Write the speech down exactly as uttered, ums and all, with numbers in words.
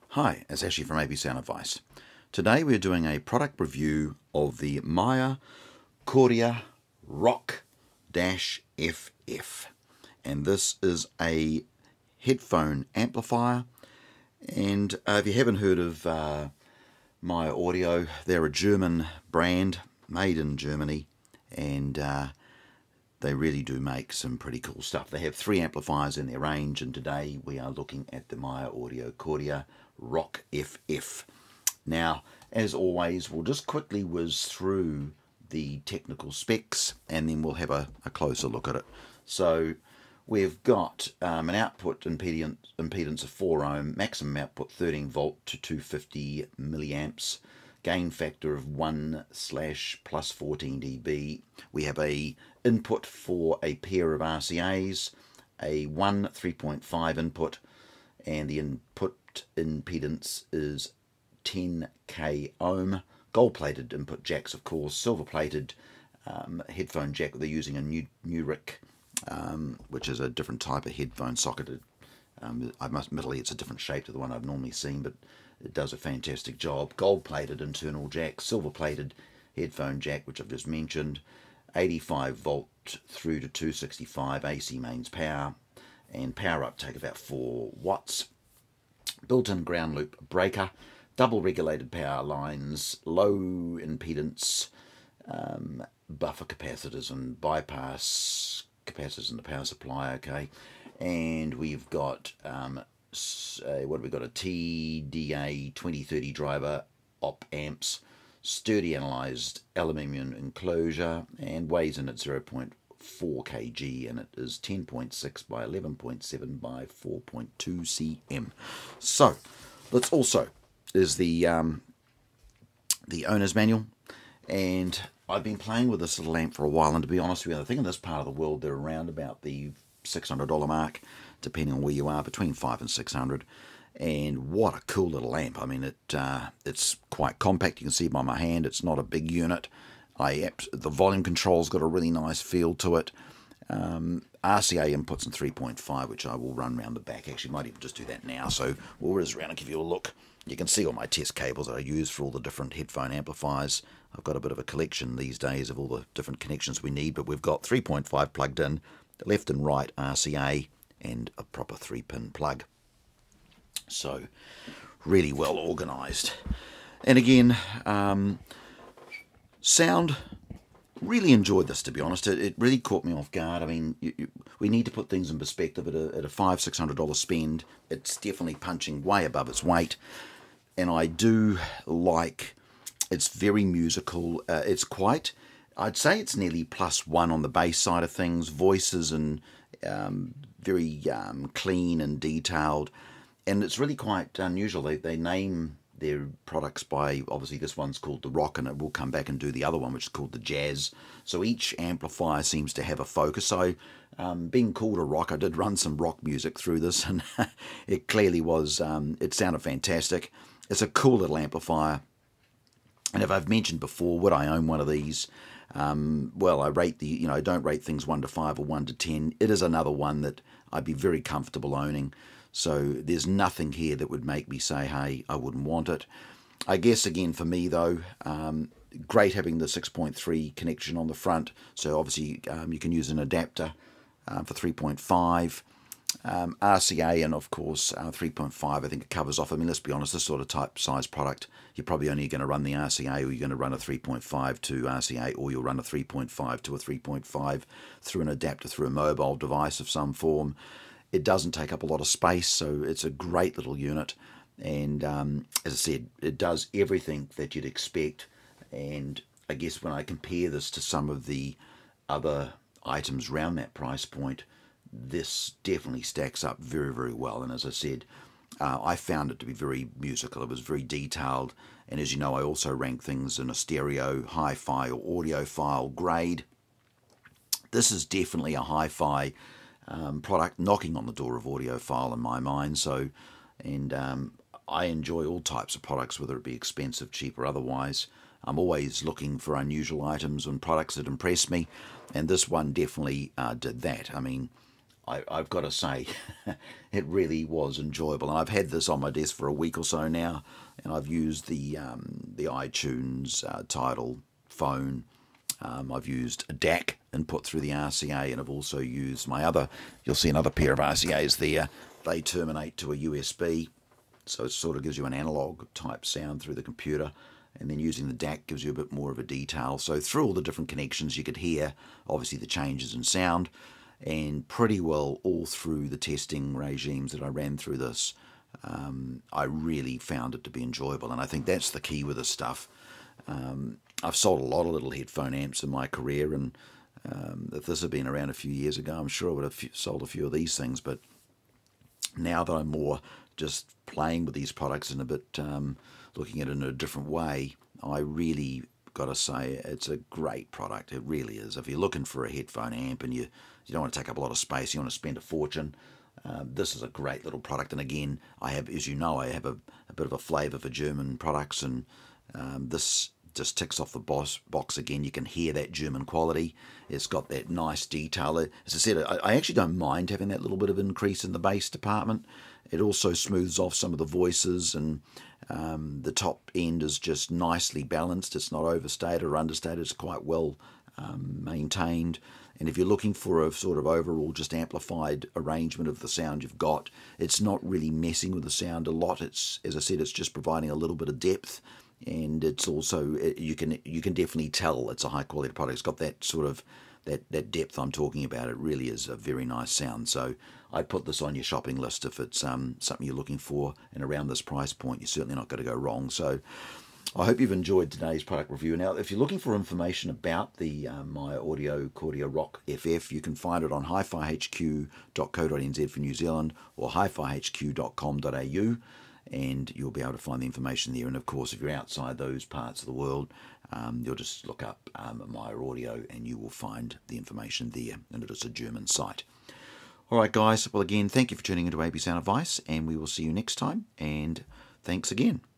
Hi, it's Ashley from A B Sound Advice. Today we're doing a product review of the Meyer Cordia Rock F F, and this is a headphone amplifier. And uh, if you haven't heard of uh, Meyer Audio, they're a German brand made in Germany, and uh, they really do make some pretty cool stuff. They have three amplifiers in their range, and today we are looking at the Meyer Audio Cordia Rock F F. Now, as always, we'll just quickly whiz through the technical specs and then we'll have a, a closer look at it. So we've got um, an output impedance, impedance of four ohm, maximum output thirteen volt to two hundred fifty milliamps, gain factor of one slash plus fourteen dB. We have a input for a pair of R C As, a one three point five input, and the input impedance is ten K ohm. Gold plated input jacks, of course, silver plated um, headphone jack. They're using a new Nurik, um, which is a different type of headphone socketed. Um, I must admittedly it's a different shape to the one I've normally seen, but it does a fantastic job. Gold plated internal jack, silver plated headphone jack, which I've just mentioned, eighty-five volt through to two sixty-five A C mains power, and power uptake about four watts. Built-in ground loop breaker, double regulated power lines, low impedance, um, buffer capacitors and bypass capacitors in the power supply. Okay, and we've got um, uh, what have we got? A T D A twenty thirty driver, op amps, sturdy analyzed aluminium enclosure, and weighs in at zero point four kilograms, and it is ten point six by eleven point seven by four point two centimeters. So let's also is the um, the owner's manual, and I've been playing with this little amp for a while, and to be honest with you, I think in this part of the world they're around about the six hundred dollar mark, depending on where you are, between five and six hundred. And what a cool little amp! I mean, it uh, it's quite compact. You can see by my hand, it's not a big unit. I the volume control's got a really nice feel to it. Um, R C A inputs in three point five, which I will run around the back. Actually, might even just do that now. So we'll whiz around and give you a look. You can see all my test cables that I use for all the different headphone amplifiers. I've got a bit of a collection these days of all the different connections we need, but we've got three point five plugged in, left and right R C A, and a proper three pin plug. So really well organised. And again, um, sound, really enjoyed this, to be honest. It, it really caught me off guard. I mean, you, you, we need to put things in perspective. At a, at a five, six hundred dollar spend, it's definitely punching way above its weight. And I do like, it's very musical. Uh, it's quite, I'd say it's nearly plus one on the bass side of things. Voices and um, very um, clean and detailed. And it's really quite unusual. They, they name their products by, obviously this one's called the Rock, and it will come back and do the other one, which is called the Jazz. So each amplifier seems to have a focus. So um, being called a Rock, I did run some rock music through this, and it clearly was, um, it sounded fantastic. It's a cool little amplifier. And if I've mentioned before, would I own one of these? Um, well, I rate the, you know, I don't rate things one to five or one to ten. It is another one that I'd be very comfortable owning. So there's nothing here that would make me say, hey, I wouldn't want it. I guess, again, for me, though, um, great having the six point three connection on the front. So obviously um, you can use an adapter uh, for three point five. Um, R C A and, of course, uh, three point five, I think it covers off. I mean, let's be honest, this sort of type size product, you're probably only going to run the R C A, or you're going to run a three point five to R C A, or you'll run a three point five to a three point five through an adapter, through a mobile device of some form. It doesn't take up a lot of space, so it's a great little unit. And um, as I said, it does everything that you'd expect. And I guess when I compare this to some of the other items around that price point, this definitely stacks up very, very well. And as I said, uh, I found it to be very musical. It was very detailed. And as you know, I also rank things in a stereo, hi-fi, or audiophile grade. This is definitely a hi-fi Um, product, knocking on the door of audiophile in my mind. So, and um, I enjoy all types of products, whether it be expensive, cheap, or otherwise. I'm always looking for unusual items and products that impress me, and this one definitely uh, did that. I mean, I, I've got to say, it really was enjoyable. And I've had this on my desk for a week or so now, and I've used the um, the iTunes uh, Tidal phone. Um, I've used a D A C input through the R C A, and I've also used my other, you'll see another pair of R C As there. They terminate to a U S B, so it sort of gives you an analog type sound through the computer. And then using the D A C gives you a bit more of a detail. So through all the different connections you could hear, obviously, the changes in sound. And pretty well all through the testing regimes that I ran through this, um, I really found it to be enjoyable. And I think that's the key with this stuff. Um, I've sold a lot of little headphone amps in my career, and um, if this had been around a few years ago, I'm sure I would have sold a few of these things. But now that I'm more just playing with these products and a bit um, looking at it in a different way, I really got to say it's a great product. It really is. If you're looking for a headphone amp and you you don't want to take up a lot of space, you want to spend a fortune, uh, this is a great little product. And again, I have, as you know, I have a, a bit of a flavour for German products, and um, this just ticks off the box, box again. You can hear that German quality. It's got that nice detail. As I said, I, I actually don't mind having that little bit of increase in the bass department. It also smooths off some of the voices, and um, the top end is just nicely balanced. It's not overstated or understated. It's quite well um, maintained. And if you're looking for a sort of overall just amplified arrangement of the sound you've got, it's not really messing with the sound a lot. It's, as I said, it's just providing a little bit of depth. And it's also, you can you can definitely tell it's a high quality product. It's got that sort of that, that depth I'm talking about. It really is a very nice sound. So I'd put this on your shopping list if it's um, something you're looking for, and around this price point, you're certainly not going to go wrong. So I hope you've enjoyed today's product review. Now, if you're looking for information about the um, Maya Audio Kordia Rock F F, you can find it on hi fi h q dot co dot n z for New Zealand, or hi fi h q dot com dot a u. And you'll be able to find the information there. And of course, if you're outside those parts of the world, um, you'll just look up um, Maya Audio and you will find the information there. And it is a German site. All right, guys. Well, again, thank you for tuning into A B Sound Advice, and we will see you next time. And thanks again.